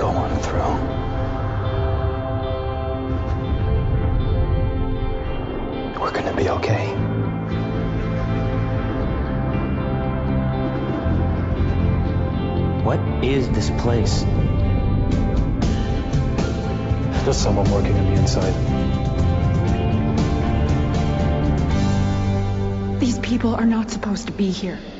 going through. We're gonna be okay. What is this place? There's someone working on the inside. These people are not supposed to be here.